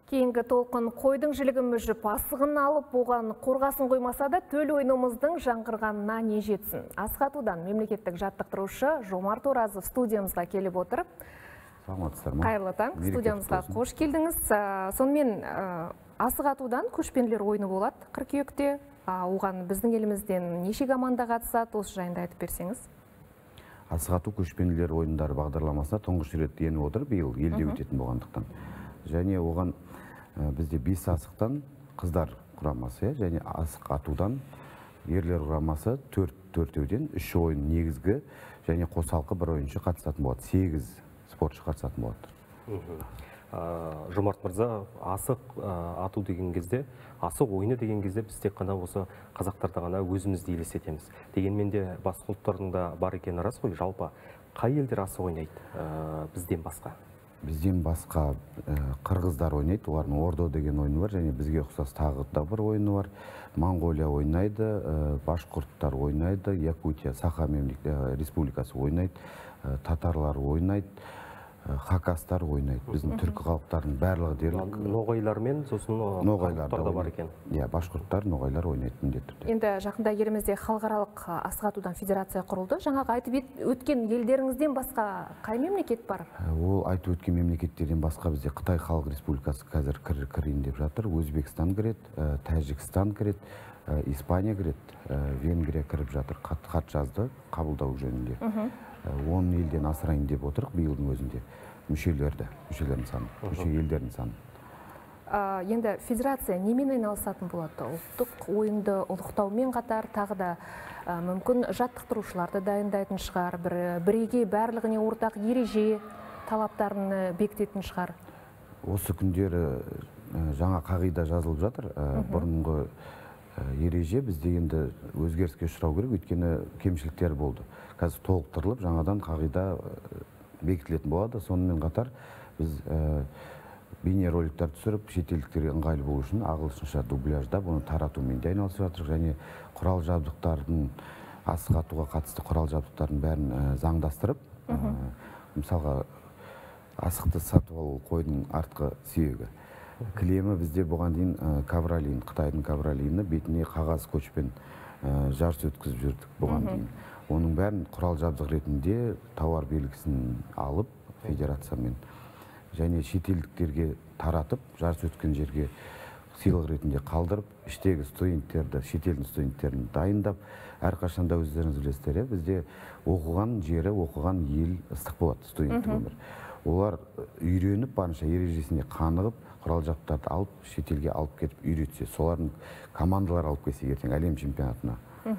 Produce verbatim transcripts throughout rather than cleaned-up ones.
Кейінгі толқын қойдың жілігін мүжіп, асығын алып, оған қорғасын қоймаса да, төл ойынымыздың жаңғырғанына не жетсін. Асқатудан мемлекеттік жаттықтырушы Жомарт Оразов студиямызға келіп отыр. Қайырлы таң, студиямызға қош келдіңіз. Сонымен Асқатудан көшпенділер ойыны болады қыркүйекте. Оған біздің елімізден неше команда қатысады, осы жайында айтып берсеңіз. Асқату көшпенділер ойындары бағдарламасына тұңғыш рет еніп отыр, биыл елде өтетін болғандықтан. Және оған бізде бес асықтан қыздар құрамасы, және асық атудан ерлер құрамасы төртеуден үш ойын негізгі және қосалқы бір ойыншы қатысатын болады. сегіз спортшы қатысатын болады. Жомарт мырза, асық ату деген кезде, асық ойыны деген кезде біз тек қана осы қазақтарда ғана өзімізді елестетеміз. Дегенмен де басқа ұлттардың да бар екені рас қой. Жалпы қай елдер асық ойнайды бізден басқа? Бізден басқа қырғыздар ойнайды, олардың Ордо деген ойыны бар, және бізге ұқсас тағы да бір ойыны бар. Монғолия ойнайды, башқұрттар ойнайды, Якутия, Саха республикасы ойнайды, татарлар ойнайды, хакастар ойнайды. Біздің түркі халықтардың барлығы дерлік. Ноғайлар мен сосын башқұрттар да бар екен. Иә, башқұрттар, ноғайлар ойнайды міндетті түрде. Енді жақында елімізде халықаралық асық атудан федерация құрылды. Жаңағы айтып өткен елдеріңізден басқа қай мемлекет бар? Ол айтып өткен мемлекеттерден басқа бізде Қытай Халық Республикасы қазір кірейін деп жатыр. Өзбекстан кіреді, Тәжікстан кіреді, Испания кіреді, Венгрия кіріп жатыр. Хат жазды қабылдау жөнінде. он елден асырайын деп отырық биылдың өзінде мүшелерді, мүшелердің саны, мүше елдердің саны. Енді федерация немен айналысатын болады? Ұлттық ойынды ұлықтаумен қатар тағы да мүмкін жаттықтырушыларды дайындайтын шығар, бірегей барлығына ортақ ереже талаптарын бекітетін шығар. Осы күндері жаңа қағида жазылып жатыр. Бұрынғы ереже бізде енді өзгеріске ұшырау керек, өйткені кемшіліктер болды. Қазір толықтырылып, жаңадан қағида бекітілетін болады. Сонымен қатар біз бейнероликтер түсіріп, шетелдіктерге ыңғайлы болу үшін ағылшынша дубляждап, оны таратумен де айналысып жатырмыз, және құрал жабдықтардың, асық атуға қатысты құрал жабдықтардың бәрін заңдастырып, мысалға асықты сатып алу қойдың артқы сүйегі. Кілемі бізде бұған дейін кавролин, Қытайдың кавролині бетіне қағаз көшпен жарыс өткізіп жүрдік бұған дейін. Оның бәрін құрал жабдық ретінде тауар белгісін алып федерациямен және шетелдіктерге таратып, жарыс өткен жерге сыйлық ретінде қалдырып, іштегі студенттерді, шетелдің студенттерін дайындап, әрқашанда өздеріңіз білесіздер, бізде оқыған жері, оқыған ел ыстық болады студенттік өмір. Олар үйреніп, барынша ережесіне қанығып, құрал жабдықтарды алып, шетелге алып кетіп үйретсе, солардың командалар алып келсе ертең әлем чемпионатына.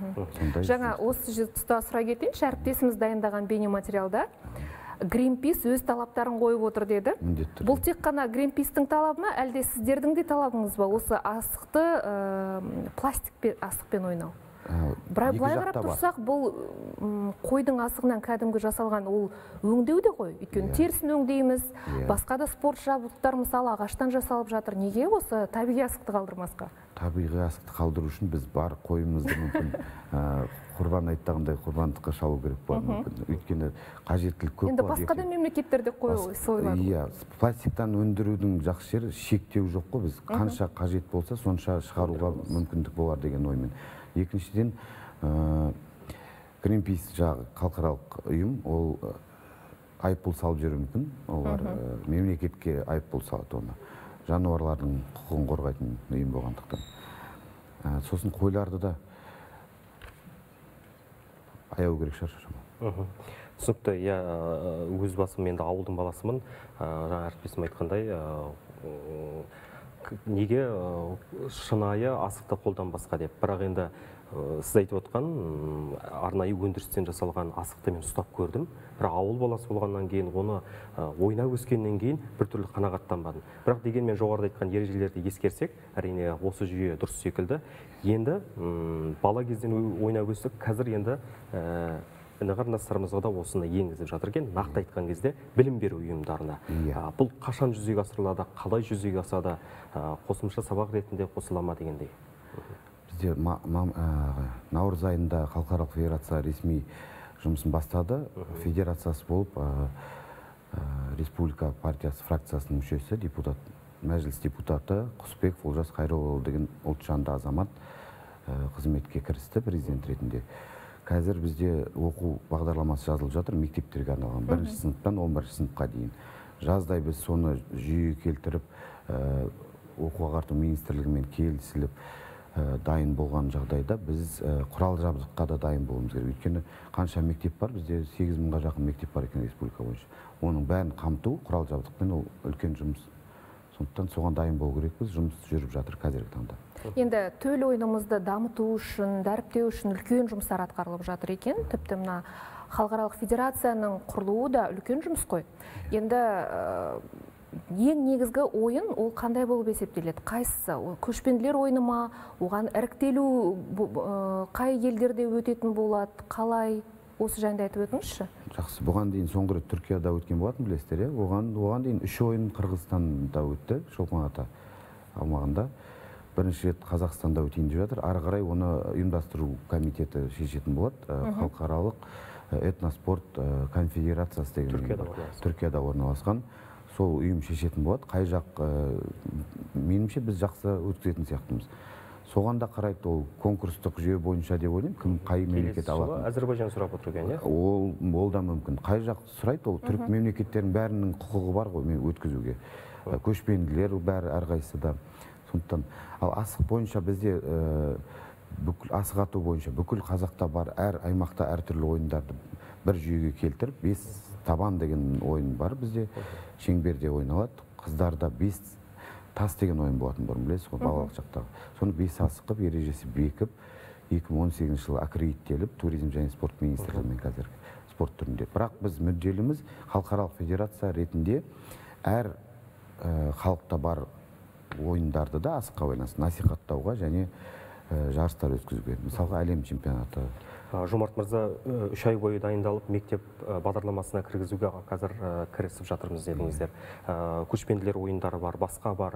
Жаңа осы тұста сұра кетейінші, әріптесіміз дайындаған бейнематериалда Greenpeace өз талаптарын қойып отыр деді. Бұл тек қана Greenpeace'тің талабы ма, әлде сіздердің де талабыңыз ба? Осы асықты пластик асықпен ойнау. Былай қарап тұрсақ, бұл қойдың асығынан кәдімгі жасалған ол өңдеу де қой. Өйткені терісін өңдейміз, басқа да спорт жабдықтар мысалы ағаштан жасалып жатыр. Неге осы табиғи асықты қалдырмасқа? Табиғи асықты қалдыру үшін біз бар қойымызды мүмкін құрбан айттағындай құрбандыққа шалу керек болады мүмкін. Өйткені қажеттілік көп болады. Енді басқа да мемлекеттерде сойылады. Иә, пластиктан өндірудің жақсы жері шектеу жоқ қой. Біз қанша қажет болса, сонша шығаруға мүмкіндік болар деген оймен. Екіншіден, Greenpeace жағы халықаралық ұйым, ол айыппұл салып жүруі мүмкін. Олар мемлекетке айыппұл салады оны. Жануарлардың құқығын қорғайтын ұйым болғандықтан. Сосын қойларды да аяу керек шығар. Түсінікті, өз басым енді ауылдың баласымын. Жаңа әріптесім айтқандай, неге шынайы асықты қолданбасқа деп. Бірақ енді сіз айтып отқан арнайы өндірістен жасалған асықты мен ұстап көрдім. Бірақ ауыл баласы болғаннан кейін, оны ойнап өскеннен кейін біртүрлі қанағаттанбадым. Бірақ дегенмен жоғарыда айтқан ережелерді ескерсек, әрине осы жүйе дұрыс секілді. Енді бала кезден ойнап өстік, қазір енді іні қарындастарымызға да осыны енгізіп жатыр екен. Нақты айтқан кезде білім беру ұйымдарына. Бұл қашан жүзеге асырылады, қалай жүзеге асады, қосымша сабақ ретінде қосыла ма дегендей. Бізде наурыз айында халықаралық федерация ресми жұмысын бастады. Федерациясы болып республика партиясы фракциясының мүшесі, депутат мәжіліс депутаты Құсбеков Олжас Қайроллаұлы деген ұлтжанды азамат қызметке кірісті президент ретінде. Қазір бізде оқу бағдарламасы жазылып жатыр, мектептерге арналған бірінші сыныптан он бірінші сыныпқа дейін. Жаздай біз соны жүйеге келтіріп, оқу ағарту министрлігімен келісіліп дайын болған жағдайда біз құрал жабдыққа да дайын болуымыз керек. Өйткені қанша мектеп бар, бізде сегіз мыңға жақын мектеп бар екен республика бойынша. Оның бәрін қамту құрал жабдықпен ол үлкен жұмыс. Сондықтан соған дайын болу керекпіз, жұмыс жүріп жатыр қазіргі таңда. Енді төл ойынымызды дамыту үшін, дәріптеу үшін үлкен жұмыстар атқарылып жатыр екен. Тіпті мына халықаралық федерацияның құрылуы да үлкен жұмыс қой. Енді ең негізгі ойын ол қандай болып есептеледі? Қайсысы? Көшпенділер ойыны ма? Оған іріктелу қай елдерде өтетін болады? Қалай? Осы жайында айтып өтіңізші. Жақсы, бұған дейін соңғы рет Түркияда өткен болатын, білесіздер, иә? Оған оған дейін үш ойын Қырғызстанда өтті, Шолпан ата аумағында. Бірінші рет Қазақстанда өтейін деп жатыр. Ары қарай оны ұйымдастыру комитеті шешетін болады. Халықаралық этноспорт конфедерациясы деген Түркияда орналасқан. Сол ұйым шешетін болады. Қай жақ, меніңше біз жақсы өткізетін сияқтымыз. Соған да қарайды, ол конкурстық жүйе бойынша деп ойлаймын, кім қай мемлекет алатын. Әзербайжан сұрап отырған, иә? Ол ол да мүмкін. Қай жақ сұрайды, ол түрік мемлекеттердің бәрінің құқығы бар ғой мен өткізуге. Көшпенділер бәрі әрқайсысы да. Сондықтан ал асық бойынша бізде бүкіл асық ату бойынша бүкіл қазақта бар әр аймақта әртүрлі ойындарды бір жүйеге келтіріп, бес табан деген ойын бар бізде. Шеңберде ойналады. Қыздарда бес тас деген ойын болатын бұрын, білесіз ғой, балалық шақтағы. Соны бес асықып, ережесі бекіп, екі мың он сегізінші жылы аккредиттеліп, туризм және спорт министрлігімен қазіргі спорт түрінде. Бірақ біз мүдделіміз халықаралық федерация ретінде әр халықта бар ойындарды да асыққа байланысты насихаттауға және жарыстар өткізуге. Мысалға әлем чемпионаты. Жомарт мырза, үш ай бойы дайындалып, мектеп бағдарламасына кіргізуге қазір кірісіп жатырмыз дедіңіздер. Көшпенділер ойындары бар, басқа бар.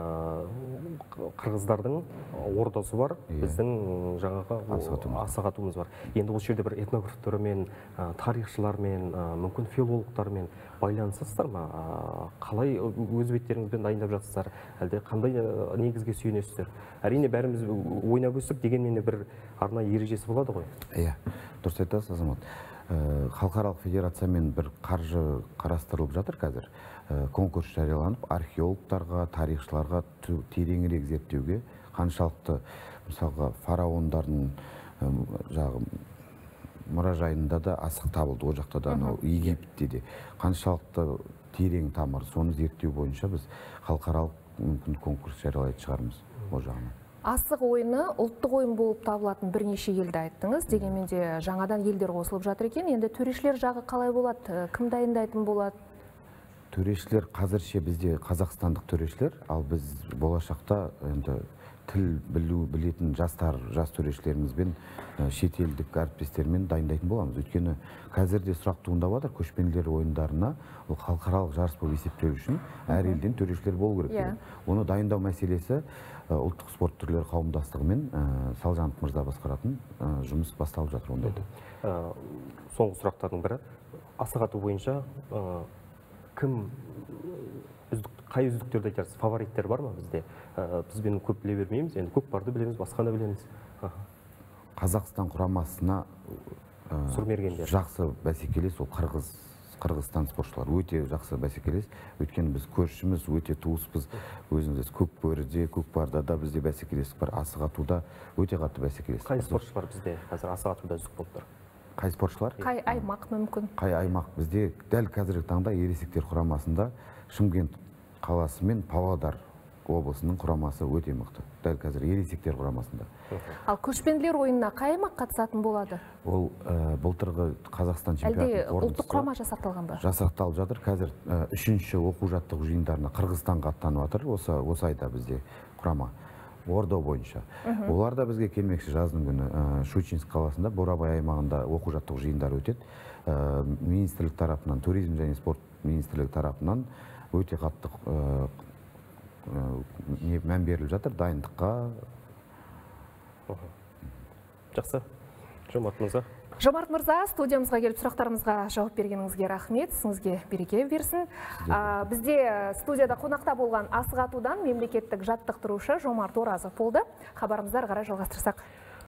Қырғыздардың ордасы бар, біздің жаңағы асық атуымыз бар. Енді осы жерде бір этнографтармен, тарихшылармен, мүмкін филологтармен байланысыздар ма? Қалай өз беттеріңізбен дайындап жатсыздар? Әлде қандай негізге сүйенесіздер? Әрине бәріміз ойнап өсіп дегенмен бір арнайы ережесі болады ғой. Иә, дұрыс айтасыз, азамат. Халықаралық федерациямен бір қаржы қарастырылып жатыр қазір. Конкурс жарияланып, археологтарға, тарихшыларға тереңірек зерттеуге, қаншалықты мысалға фараондардың жағы мұражайында да асық табылды, о жақта да, Египетте де қаншалықты терең тамыр, соны зерттеу бойынша біз халықаралық мүмкін конкурс жариялайтын шығармыз ол жағынан. Асық ойыны ұлттық ойын болып табылатын бірнеше елді айттыңыз, дегенмен де жаңадан елдер қосылып жатыр екен. Енді төрешілер жағы қалай болады? Кім дайындайтын болады? Төрешілер қазірше бізде қазақстандық төрешілер, ал біз болашақта енді тіл білу білетін жастар, жас төрешілерімізбен шетелдік әріптестермен дайындайтын боламыз. Өйткені қазірде сұрақ туындап жатыр, көшпенділер ойындарына ол халықаралық жарыс болып есептелу үшін әр елден төрешілер болу керек. Оны дайындау мәселесі ұлттық спорт түрлері қауымдастығымен Салжанов мырза басқаратын жұмыс басталып жатыр ондайды. Соңғы сұрақтардың бірі, асық ату бойынша кім қай үздіктерді айтарсыз? Фавориттер бар ма бізде? Бізбен көп біле бермейміз, енді көп барды білеміз, басқаны білеміз. Қазақстан құрамасына жақсы бәсекелес ол Қырғыз Қырғызстан спортшылар өте жақсы бәсекелес. Өйткені біз көршіміз, өте туыспыз. Өзіңіз Көкбөріде, Көкпарда да бізде бәсекелестік бар. Асық атуда өте қатты бәсекелестік. Қай спортшылар бізде қазір асық атуда үздік болып тұр? Қай спортшылар? Қай аймақ мүмкін? Қай аймақ? Бізде дәл қазіргі таңда ересектер құрамасында Шымкент қаласы мен Павлодар облысының құрамасы өте мықты. Дәл қазір ересектер құрамасында. Ал көшпенділер ойынына қай аймақ қатысатын болады? Ол былтырғы Қазақстан чемпионатының қорытындысы. Әлде ұлттық құрама жасақталған ба? Жасақталып жатыр. Қазір үшінші оқу жаттығу жиындарына Қырғызстанға аттанып жатыр. Осы осы айда бізде құрама Ордо бойынша. Олар да бізге келмекші жаздың күні. Щучинск қаласында Бурабай аймағында оқу жаттығу жиындары өтеді. Министрлік тарапынан, туризм және спорт министрлігі тарапынан өте қатты мән беріліп жатыр дайындыққа. Жақсы. Жомарт мырза. Жомарт мырза, студиямызға келіп сұрақтарымызға жауап бергеніңізге рахмет, сізге береке берсін. Бізде студияда қонақта болған асық атудан мемлекеттік жаттықтырушы Жомарт Оразов болды. Хабарымызды ары қарай жалғастырсақ.